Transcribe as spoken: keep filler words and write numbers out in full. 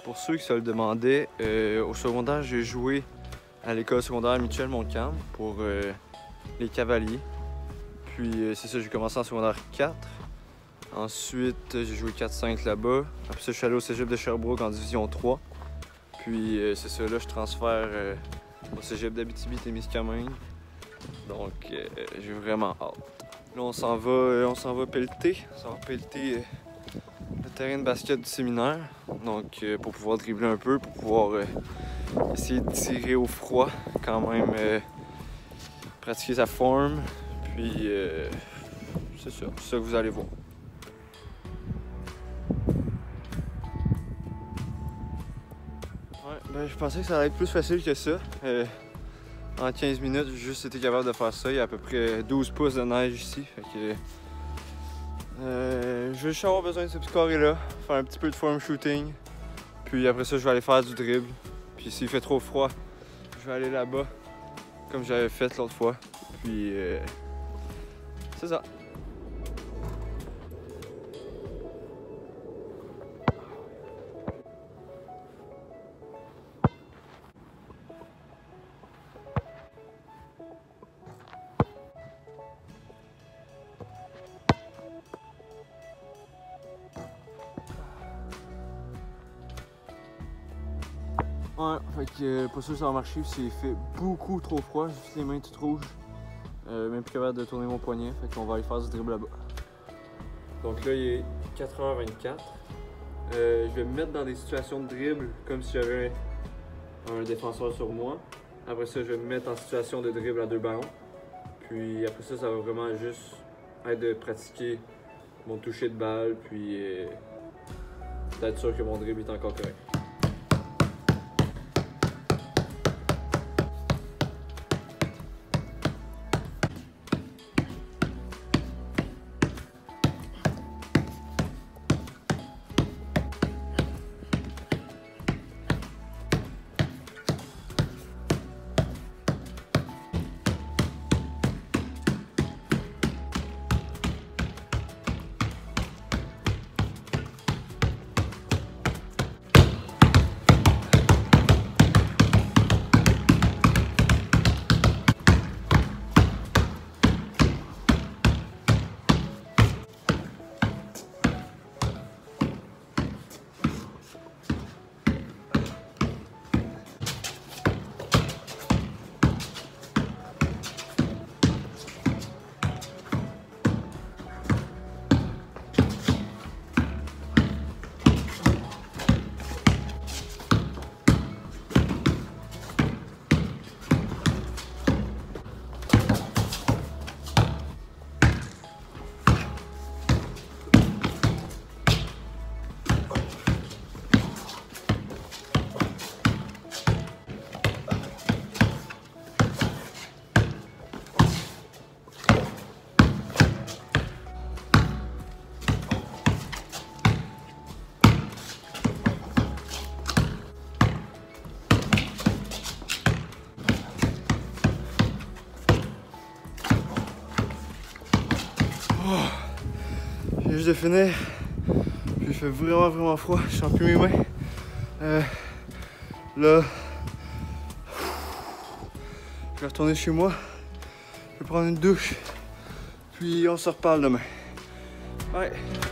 pour ceux qui se le demandaient, euh, au secondaire, j'ai joué à l'école secondaire Michel Montcalm pour euh, les cavaliers. Puis euh, c'est ça, j'ai commencé en secondaire quatre. Ensuite, j'ai joué quatre cinq là-bas. Après ça, je suis allé au cégep de Sherbrooke en division trois. Puis euh, c'est ça, là, je transfère euh, au cégep d'Abitibi-Témiscamingue. Donc, euh, j'ai vraiment hâte. Là, on s'en va, euh, on s'en va pelleter. On s'en va pelleter euh, le terrain de basket du séminaire. Donc, euh, pour pouvoir dribbler un peu, pour pouvoir euh, essayer de tirer au froid, quand même euh, pratiquer sa forme. Puis, euh, c'est ça, c'est ça que vous allez voir. Ouais, ben, je pensais que ça allait être plus facile que ça. Euh, en quinze minutes, j'ai juste été capable de faire ça. Il y a à peu près douze pouces de neige ici. Fait que, euh, je vais juste avoir besoin de ce petit carré-là, faire un petit peu de form shooting. Puis après ça, je vais aller faire du dribble. Puis s'il fait trop froid, je vais aller là-bas, comme j'avais fait l'autre fois. Puis, euh, c'est ça. Ouais, fait que euh, pas sûr que ça va marcher, c'est fait beaucoup trop froid, juste les mains toutes rouges. Euh, même plus capable de tourner mon poignet, fait qu'on va aller faire du dribble là-bas. Donc là, il est quatre heures vingt-quatre. Euh, je vais me mettre dans des situations de dribble comme si j'avais un défenseur sur moi. Après ça, je vais me mettre en situation de dribble à deux ballons. Puis après ça, ça va vraiment juste être de pratiquer mon toucher de balle, puis euh, d'être sûr que mon dribble est encore correct. J'ai juste de finir, puis il fait vraiment vraiment froid, je sens plus mes mains. Euh, là, je vais retourner chez moi, je vais prendre une douche, puis on se reparle demain. Ouais.